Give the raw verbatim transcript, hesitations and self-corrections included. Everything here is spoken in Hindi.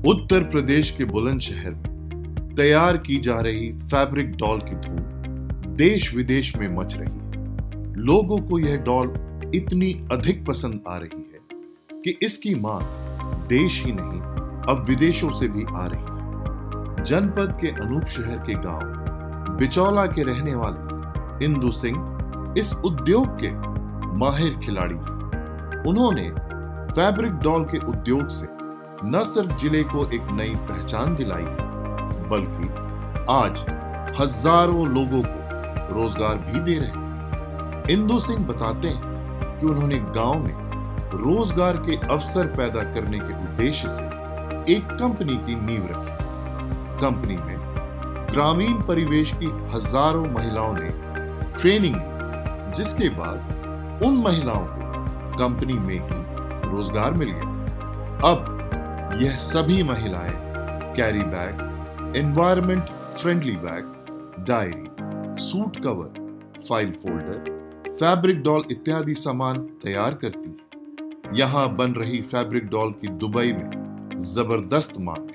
उत्तर प्रदेश के बुलंदशहर में तैयार की जा रही फैब्रिक डॉल की धूम देश विदेश में मच रही है। लोगों को यह डॉल इतनी अधिक पसंद आ रही है कि इसकी मांग देश ही नहीं अब विदेशों से भी आ रही है। जनपद के अनूप शहर के गांव बिचौला के रहने वाले इंदु सिंह इस उद्योग के माहिर खिलाड़ी हैं। उन्होंने फैब्रिक डॉल के उद्योग से न सिर्फ जिले को एक नई पहचान दिलाई है, बल्कि आज हजारों लोगों को रोजगार भी दे रहे हैं। इंदु सिंह बताते हैं कि उन्होंने गांव में रोजगार के अवसर पैदा करने के उद्देश्य से एक कंपनी की नींव रखी। कंपनी में ग्रामीण परिवेश की हजारों महिलाओं ने ट्रेनिंग ली, जिसके बाद उन महिलाओं को कंपनी में ही रोजगार मिल गया। अब यह सभी महिलाएं carry bag, environment friendly bag, diary, suit cover, file folder, fabric doll इत्यादि सामान तैयार करती हैं। यहां बन रही फैब्रिक डॉल की दुबई में जबरदस्त मांग है।